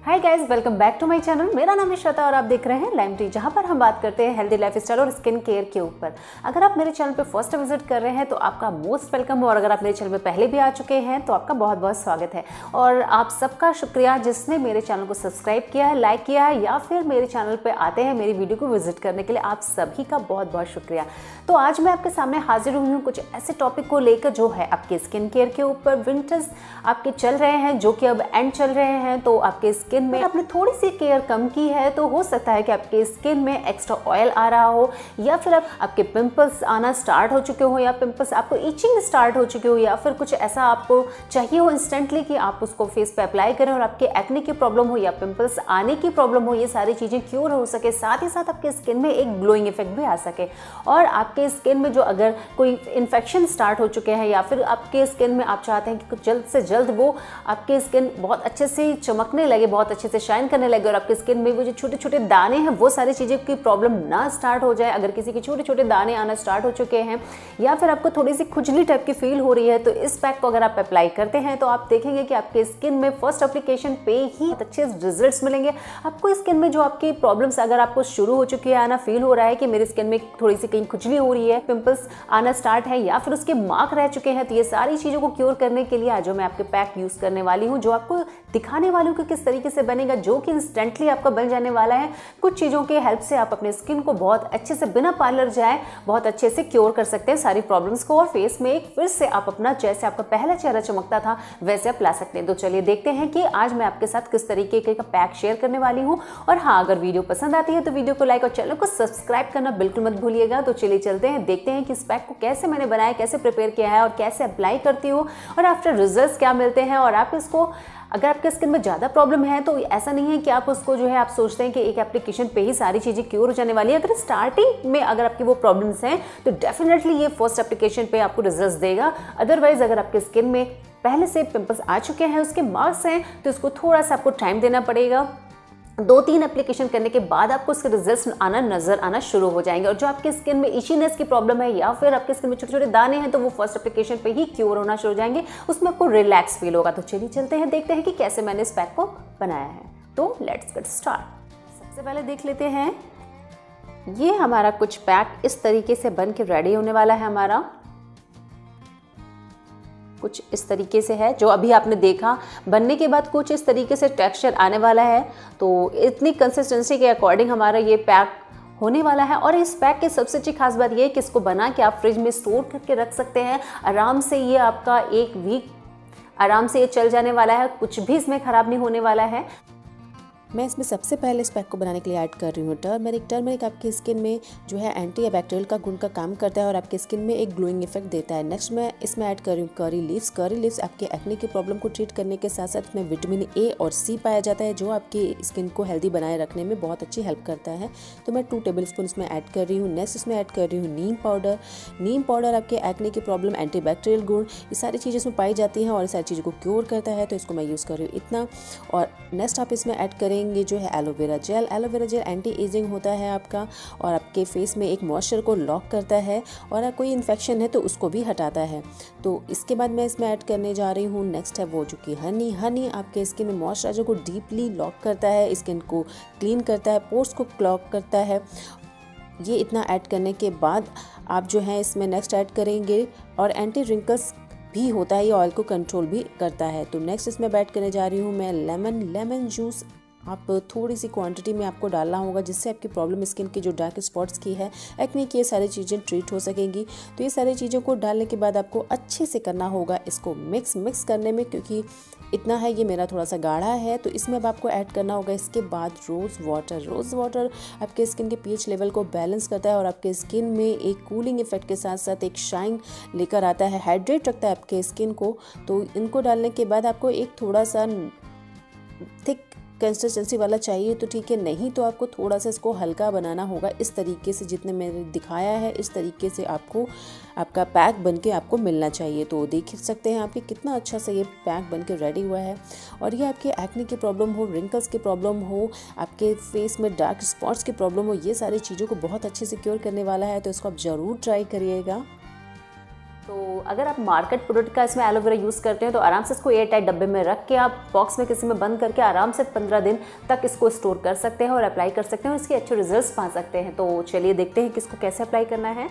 Hi guys, welcome back to my channel. मेरा नाम है श्वेता और आप देख रहे हैं लाइम ट्री, जहां पर हम बात करते हैं हेल्दी लाइफस्टाइल और स्किन केयर के ऊपर। अगर आप मेरे चैनल पे फर्स्ट विजिट कर रहे हैं तो आपका मोस्ट वेलकम, और अगर आप मेरे चैनल पे पहले भी आ चुके हैं तो आपका बहुत बहुत स्वागत है। और आप सबका शुक्रिया जिसने मेरे चैनल को सब्सक्राइब किया है, लाइक किया है, या फिर मेरे चैनल पर आते हैं मेरी वीडियो को विजिट करने के लिए। आप सभी का बहुत बहुत शुक्रिया। तो आज मैं आपके सामने हाजिर हुई हूँ कुछ ऐसे टॉपिक को लेकर जो है आपके स्किन केयर के ऊपर। विंटर्स आपके चल रहे हैं, जो कि अब एंड चल रहे हैं, तो आपके स्किन में आपने थोड़ी सी केयर कम की है तो हो सकता है कि आपके स्किन में एक्स्ट्रा ऑयल आ रहा हो, या फिर आपके पिंपल्स आना स्टार्ट हो चुके हो, या पिंपल्स आपको इचिंग स्टार्ट हो चुके हो, या फिर कुछ ऐसा आपको चाहिए हो इंस्टेंटली कि आप उसको फेस पे अप्लाई करें और आपके एक्ने की प्रॉब्लम हो या पिंपल्स आने की प्रॉब्लम हो, ये सारी चीज़ें क्योर हो सके, साथ ही साथ आपके स्किन में एक ग्लोइंग इफेक्ट भी आ सके। और आपके स्किन में जो अगर कोई इन्फेक्शन स्टार्ट हो चुके हैं, या फिर आपके स्किन में आप चाहते हैं कि जल्द से जल्द वो आपके स्किन बहुत अच्छे से चमकने लगे, बहुत अच्छे से शाइन करने लगे, और आपके स्किन में वो जो छोटे छोटे दाने हैं वो सारी चीज़ें की प्रॉब्लम ना स्टार्ट हो जाए। अगर किसी के छोटे छोटे दाने आना स्टार्ट हो चुके हैं, या फिर आपको थोड़ी सी खुजली टाइप की फील हो रही है, तो इस पैक को अगर आप अप्लाई करते हैं तो आप देखेंगे कि आपके स्किन में फर्स्ट एप्लीकेशन पे ही अच्छे रिजल्ट्स मिलेंगे। आपको स्किन में जो आपकी प्रॉब्लम्स अगर आपको शुरू हो चुकी है, आना फील हो रहा है कि मेरी स्किन में थोड़ी सी कहीं खुजली हो रही है, पिंपल्स आना स्टार्ट है, या फिर उसके मार्क रह चुके हैं, तो ये सारी चीज़ों को क्योर करने के लिए आज मैं आपके पैक यूज़ करने वाली हूँ, जो आपको दिखाने वाली हूँ कि किस तरीके से बनेगा, जो कि इंस्टेंटली आपका बन जाने वाला है। कुछ चीज़ों के हेल्प से आप अपने स्किन को बहुत अच्छे से बिना पार्लर जाए बहुत अच्छे से क्योर कर सकते हैं सारी प्रॉब्लम्स को, और फेस में एक फिर से आप अपना जैसे आपका पहला चेहरा चमकता था वैसे आप ला सकते हैं। तो चलिए देखते हैं कि आज मैं आपके साथ किस तरीके का पैक शेयर करने वाली हूँ। और हाँ, अगर वीडियो पसंद आती है तो वीडियो को लाइक और चैनल को सब्सक्राइब करना बिल्कुल मत भूलिएगा। तो चलिए चलते हैं, देखते हैं कि इस पैक को कैसे मैंने बनाया, कैसे प्रिपेयर किया है और कैसे अप्लाई करती हूँ, और आफ्टर रिजल्ट्स क्या मिलते हैं। और आप इसको अगर आपके स्किन में ज़्यादा प्रॉब्लम है तो ऐसा नहीं है कि आप उसको जो है आप सोचते हैं कि एक एप्लीकेशन पे ही सारी चीज़ें क्योर हो जाने वाली है। अगर स्टार्टिंग में अगर आपकी वो प्रॉब्लम्स हैं तो डेफिनेटली ये फर्स्ट एप्लीकेशन पे आपको रिजल्ट्स देगा। अदरवाइज अगर आपके स्किन में पहले से पिंपल्स आ चुके हैं, उसके मार्क्स हैं, तो इसको थोड़ा सा आपको टाइम देना पड़ेगा। 2-3 एप्लीकेशन करने के बाद आपको उसके रिजल्ट्स नजर आना शुरू हो जाएंगे। और जो आपके स्किन में इशीनेस की प्रॉब्लम है, या फिर आपके स्किन में छोटे छोटे दाने हैं, तो वो फर्स्ट एप्लीकेशन पे ही क्योर होना शुरू हो जाएंगे, उसमें आपको रिलैक्स फील होगा। तो चलिए चलते हैं, देखते हैं कि कैसे मैंने इस पैक को बनाया है। तो लेट्स गेट स्टार्ट। सबसे पहले देख लेते हैं, ये हमारा कुछ पैक इस तरीके से बन के रेडी होने वाला है। हमारा कुछ इस तरीके से है, जो अभी आपने देखा बनने के बाद कुछ इस तरीके से टेक्सचर आने वाला है। तो इतनी कंसिस्टेंसी के अकॉर्डिंग हमारा ये पैक होने वाला है। और इस पैक की सबसे अच्छी खास बात ये है कि इसको बना के आप फ्रिज में स्टोर करके रख सकते हैं आराम से। ये आपका 1 वीक आराम से ये चल जाने वाला है, कुछ भी इसमें ख़राब नहीं होने वाला है। मैं इसमें सबसे पहले इस पैक को बनाने के लिए ऐड कर रही हूँ टर्मरिक। टर्मरिक आपकी स्किन में जो है एंटी बैक्टीरियल का गुण का काम करता है और आपके स्किन में एक ग्लोइंग इफेक्ट देता है। नेक्स्ट मैं इसमें ऐड कर रही हूँ करी लीव्स। करी लीव्स आपके एक्ने की प्रॉब्लम को ट्रीट करने के साथ साथ इसमें विटामिन ए और सी पाया जाता है, जो आपकी स्किन को हेल्दी बनाए रखने में बहुत अच्छी हेल्प करता है। तो मैं 2 टेबलस्पून इसमें ऐड कर रही हूँ। नेक्स्ट इसमें ऐड कर रही हूँ नीम पाउडर। नीम पाउडर आपके एक्ने की प्रॉब्लम, एंटी बैक्टीरियल गुण, ये सारी चीज़ें इसमें पाई जाती हैं और ये सारी चीज़ों को क्योर करता है, तो इसको मैं यूज़ कर रही हूँ इतना। और नेक्स्ट आप इसमें ऐड करेंगे जो है aloe vera gel. Aloe vera gel anti ageing होता है आपका, और आपके फेस में एक मॉइस्चर को लॉक करता है, और कोई इन्फेक्शन है तो उसको भी हटाता है। तो इसके बाद मैं इसमें ऐड करने जा रही हूँ, नेक्स्ट है वो जो कि हनी। हनी आपके स्किन में मॉइस्चराइजर को डीपली लॉक करता है, स्किन को क्लीन करता है, पोर्स को क्लॉग करता है। ये इतना ऐड करने के बाद आप जो है इसमें नेक्स्ट ऐड करेंगे, और एंटी रिंकल्स भी होता है, ये ऑयल को कंट्रोल भी करता है। तो नेक्स्ट इसमें ऐड करने जा रही हूँ मैं लेमन जूस। आप थोड़ी सी क्वांटिटी में आपको डालना होगा, जिससे आपकी प्रॉब्लम स्किन की जो डार्क स्पॉट्स की है, एक्ने की, ये सारी चीज़ें ट्रीट हो सकेंगी। तो ये सारी चीज़ों को डालने के बाद आपको अच्छे से करना होगा इसको मिक्स करने में, क्योंकि इतना है, ये मेरा थोड़ा सा गाढ़ा है। तो इसमें अब आपको ऐड करना होगा इसके बाद रोज़ वाटर आपके स्किन के पीएच लेवल को बैलेंस करता है और आपके स्किन में एक कूलिंग इफेक्ट के साथ साथ एक शाइन लेकर आता है, हाइड्रेट रखता है आपके स्किन को। तो इनको डालने के बाद आपको एक थोड़ा सा थिक कंसिस्टेंसी वाला चाहिए तो ठीक है, नहीं तो आपको थोड़ा सा इसको हल्का बनाना होगा। इस तरीके से जितने मैंने दिखाया है, इस तरीके से आपको आपका पैक बनके आपको मिलना चाहिए। तो देख सकते हैं आपके कितना अच्छा से ये पैक बनके रेडी हुआ है। और ये आपके एक्ने की प्रॉब्लम हो, रिंकल्स की प्रॉब्लम हो, आपके फेस में डार्क स्पॉट्स की प्रॉब्लम हो, ये सारी चीज़ों को बहुत अच्छे से क्योर करने वाला है। तो इसको आप ज़रूर ट्राई करिएगा। तो अगर आप मार्केट प्रोडक्ट का इसमें एलोवेरा यूज़ करते हैं तो आराम से इसको एयर टाइट डब्बे में रख के आप बॉक्स में किसी में बंद करके आराम से 15 दिन तक इसको स्टोर कर सकते हैं और अप्लाई कर सकते हैं और इसके अच्छे रिजल्ट्स पा सकते हैं। तो चलिए देखते हैं कि इसको कैसे अप्लाई करना है।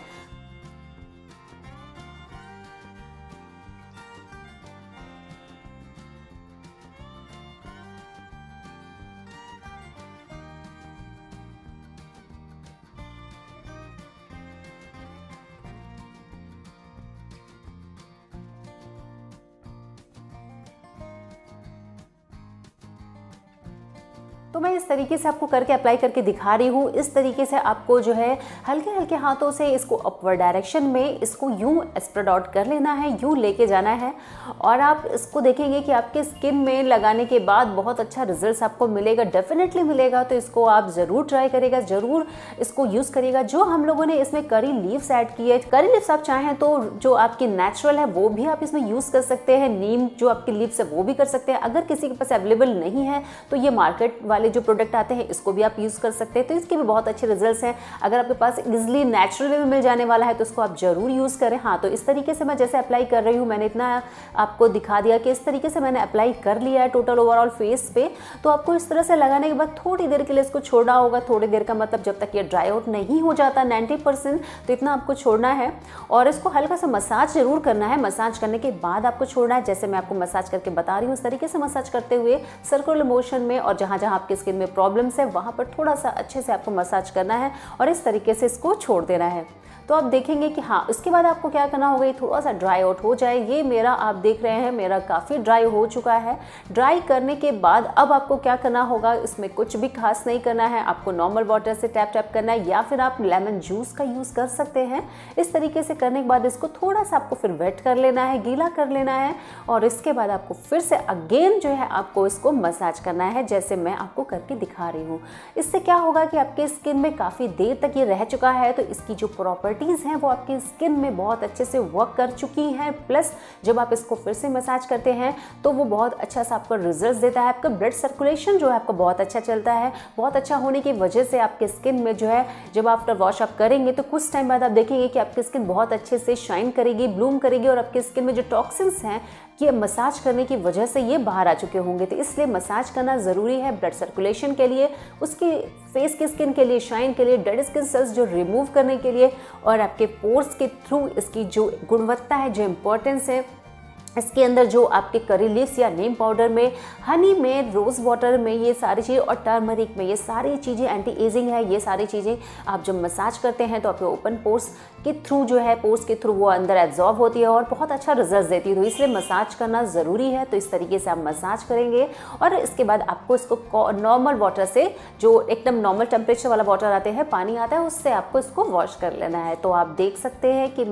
तो मैं इस तरीके से आपको करके अप्लाई करके दिखा रही हूँ। इस तरीके से आपको जो है हल्के हल्के हाथों से इसको अपवर्ड डायरेक्शन में इसको यूँ स्प्रेड आउट कर लेना है, यूँ लेके जाना है और आप इसको देखेंगे कि आपके स्किन में लगाने के बाद बहुत अच्छा रिजल्ट्स आपको मिलेगा, डेफिनेटली मिलेगा। तो इसको आप ज़रूर ट्राई करिएगा, ज़रूर इसको यूज़ करिएगा। जो हम लोगों ने इसमें करी लीव्स ऐड की है, करी लीव्स आप चाहें तो जो आपकी नेचुरल है वो भी आप इसमें यूज़ कर सकते हैं, नीम जो आपकी लीव्स है वो भी कर सकते हैं। अगर किसी के पास अवेलेबल नहीं है तो ये मार्केट वाले जो प्रोडक्ट आते हैं इसको भी आप यूज़ कर सकते हैं। तो इसके भी बहुत अच्छे रिजल्ट्स हैं। अगर आपके पास इजीली नेचुरल वे में मिल जाने वाला है तो इसको आप ज़रूर यूज़ करें। हाँ, तो इस तरीके से मैं जैसे अप्लाई कर रही हूँ, मैंने इतना आपको दिखा दिया कि इस तरीके से मैंने अप्लाई कर लिया है टोटल ओवरऑल फेस पे। तो आपको इस तरह से लगाने के बाद थोड़ी देर के लिए इसको छोड़ना होगा। थोड़ी देर का मतलब जब तक ये ड्राई आउट नहीं हो जाता 90%, तो इतना आपको छोड़ना है और इसको हल्का सा मसाज जरूर करना है। मसाज करने के बाद आपको छोड़ना है। जैसे मैं आपको मसाज करके बता रही हूँ, इस तरीके से मसाज करते हुए सर्कुलर मोशन में, और जहाँ जहाँ आपके स्किन में प्रॉब्लम्स है वहाँ पर थोड़ा सा अच्छे से आपको मसाज करना है और इस तरीके से इसको छोड़ देना है। तो आप देखेंगे कि हाँ, उसके बाद आपको क्या करना होगा, ये थोड़ा सा ड्राई आउट हो जाए। ये मेरा आप देख रहे हैं मेरा काफ़ी ड्राई हो चुका है। ड्राई करने के बाद अब आपको क्या करना होगा, इसमें कुछ भी खास नहीं करना है। आपको नॉर्मल वाटर से टैप टैप करना है या फिर आप लेमन जूस का यूज़ कर सकते हैं। इस तरीके से करने के बाद इसको थोड़ा सा आपको फिर वेट कर लेना है, गीला कर लेना है और इसके बाद आपको फिर से अगेन जो है आपको इसको मसाज करना है, जैसे मैं आपको करके दिखा रही हूँ। इससे क्या होगा कि आपके स्किन में काफ़ी देर तक ये रह चुका है तो इसकी जो प्रॉपर्टीज़ हैं वो आपकी स्किन में बहुत अच्छे से वर्क कर चुकी हैं। प्लस जब आप इसको फिर से मसाज करते हैं तो वो बहुत अच्छा सा आपको रिजल्ट देता है। आपका ब्लड सर्कुलेशन जो है आपका बहुत अच्छा चलता है। बहुत अच्छा होने की वजह से आपके स्किन में जो है जब आफ्टर वॉश आप करेंगे तो कुछ टाइम बाद आप देखेंगे कि आपकी स्किन बहुत अच्छे से शाइन करेगी, ब्लूम करेगी और आपके स्किन में जो टॉक्सिन्स हैं कि मसाज करने की वजह से ये बाहर आ चुके होंगे। तो इसलिए मसाज करना ज़रूरी है ब्लड सर्कुलेशन के लिए, उसके फेस की स्किन के लिए, शाइन के लिए, डेड स्किन सेल्स जो रिमूव करने के लिए और आपके पोर्स के थ्रू इसकी जो गुणवत्ता है, जो इम्पोर्टेंस है, इसके अंदर जो आपके करी लीव्स या नीम पाउडर में, हनी में, रोज़ वाटर में, ये सारी चीज़ें और टर्मरिक में, ये सारी चीज़ें एंटी एजिंग है। ये सारी चीज़ें आप जब मसाज करते हैं तो आपके ओपन पोर्स के थ्रू जो है, पोर्स के थ्रू वो अंदर एब्जॉर्ब होती है और बहुत अच्छा रिजल्ट देती है। तो इसलिए मसाज करना ज़रूरी है। तो इस तरीके से आप मसाज करेंगे और इसके बाद आपको इसको नॉर्मल वाटर से, जो एकदम नॉर्मल टेम्परेचर वाला वाटर आते हैं, पानी आता है, उससे आपको इसको वॉश कर लेना है। तो आप देख सकते हैं कि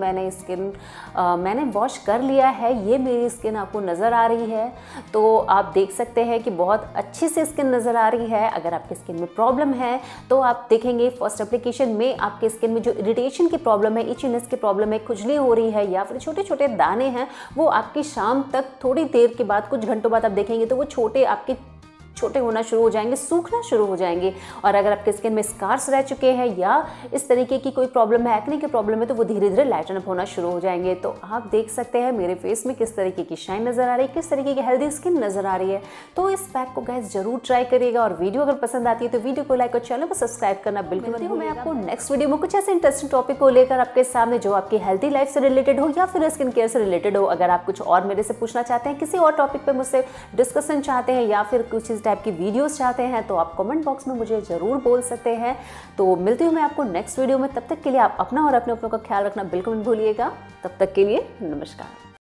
मैंने वॉश कर लिया है। ये मेरी स्किन आपको नज़र आ रही है तो आप देख सकते हैं कि बहुत अच्छी से स्किन नज़र आ रही है। अगर आपकी स्किन में प्रॉब्लम है तो आप देखेंगे फर्स्ट एप्लीकेशन में आपके स्किन में जो इरिटेशन की प्रॉब्लम है, इचीनेस की प्रॉब्लम है, खुजली हो रही है या फिर छोटे छोटे दाने हैं, वो आपकी शाम तक थोड़ी देर के बाद, कुछ घंटों बाद आप देखेंगे तो वो छोटे होना शुरू हो जाएंगे, सूखना शुरू हो जाएंगे। और अगर आपके स्किन में स्कार्स रह चुके हैं या इस तरीके की कोई प्रॉब्लम है, एक्ने की प्रॉब्लम है, तो वो धीरे धीरे लाइटन अप होना शुरू हो जाएंगे। तो आप देख सकते हैं मेरे फेस में किस तरीके की शाइन नज़र आ रही है, किस तरीके की हेल्दी स्किन नज़र आ रही है। तो इस पैक को गाइस जरूर ट्राई करिएगा और वीडियो अगर पसंद आती है तो वीडियो को लाइक और चैनल को सब्सक्राइब करना बिल्कुल मत भूलिएगा। मैं आपको नेक्स्ट वीडियो में कुछ ऐसे इंटरेस्टिंग टॉपिक को लेकर आपके सामने, जो आपकी हेल्दी लाइफ से रिलेटेड हो या फिर स्किन केयर से रिलेटेड हो। अगर आप कुछ और मेरे से पूछना चाहते हैं, किसी और टॉपिक पर मुझसे डिस्कशन चाहते हैं या फिर कुछ इस टाइप की वीडियोस चाहते हैं तो आप कमेंट बॉक्स में मुझे ज़रूर बोल सकते हैं। तो मिलती हूँ मैं आपको नेक्स्ट वीडियो में। तब तक के लिए आप अपना और अपने का ख्याल रखना बिल्कुल मत भूलिएगा। तब तक के लिए नमस्कार।